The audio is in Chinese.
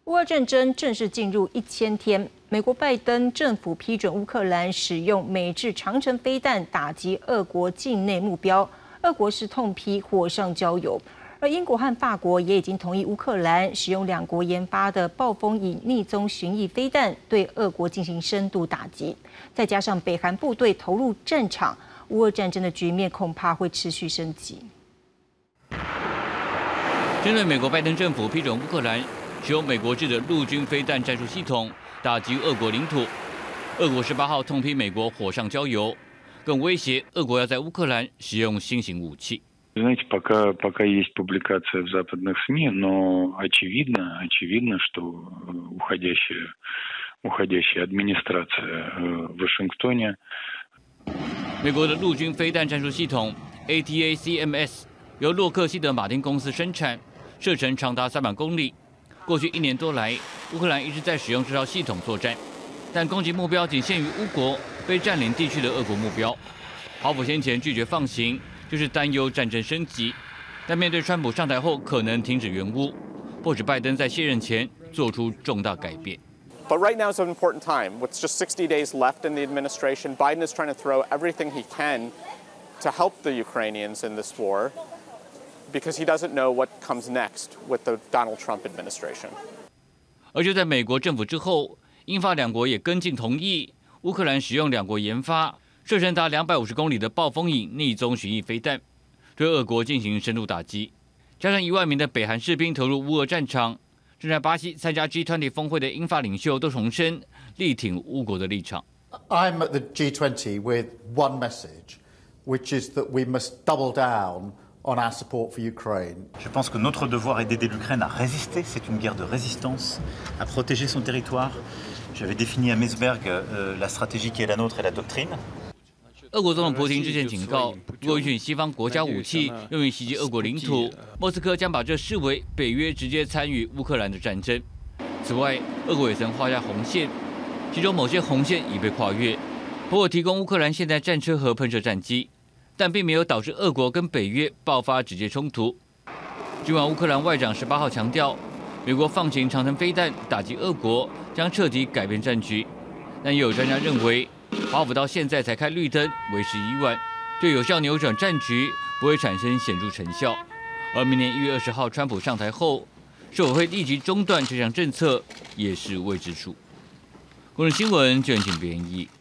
乌俄战争正式进入1000天，美国拜登政府批准乌克兰使用美制长程飞弹打击俄国境内目标，俄国是痛批火上浇油。而英国和法国也已经同意乌克兰使用两国研发的暴风影逆踪巡弋飞弹对俄国进行深度打击，再加上北韩部队投入战场，乌俄战争的局面恐怕会持续升级。 针对美国拜登政府批准乌克兰使用美国制的陆军飞弹战术系统打击俄国领土，俄国18号痛批美国火上浇油，更威胁俄国要在乌克兰使用新型武器。 Знаете, пока есть публикация в западных СМИ, но очевидно, что уходящая администрация в Вашингтоне. 美国的陆军飞弹战术系统 ATACMS 由洛克希德马丁公司生产，射程长达300公里。过去1年多来，乌克兰一直在使用这套系统作战，但攻击目标仅限于乌国被占领地区的俄国目标。华府先前拒绝放行，就是担忧战争升级。但面对川普上台后可能停止援乌，迫使拜登在卸任前做出重大改变。 But right now is an important time. With just 60 days left in the administration, Biden is trying to throw everything he can to help the Ukrainians in this war, because he doesn't know what comes next with the Donald Trump administration. 而就在美国政府之后，英法两国也跟进同意乌克兰使用两国研发、射程达250公里的暴风影逆踪巡弋飞弹，对俄国进行深度打击。加上1万名的北韩士兵投入乌俄战场，正在巴西参加 G20 峰会的英法领袖都重申力挺乌国的立场。 I'm at the G20 with one message, which is that we must double down on our support for Ukraine. Je pense que notre devoir est d'aider l'Ukraine à résister. C'est une guerre de résistance, à protéger son territoire. J'avais défini à Meseberg la stratégie qui est la nôtre et la doctrine. 俄国总统普京之前警告，如果允许西方国家武器用于袭击俄国领土，莫斯科将把这视为北约直接参与乌克兰的战争。此外，俄国也曾画下红线，其中某些红线已被跨越，包括提供乌克兰现代战车和喷射战机，但并没有导致俄国跟北约爆发直接冲突。尽管乌克兰外长18号强调，美国放行长程飞弹打击俄国将彻底改变战局，但也有专家认为，华府到现在才开绿灯，为时已晚，对有效扭转战局不会产生显著成效。而明年1月20号川普上台后，是否会立即中断这项政策，也是未知数。国人新闻卷进编译。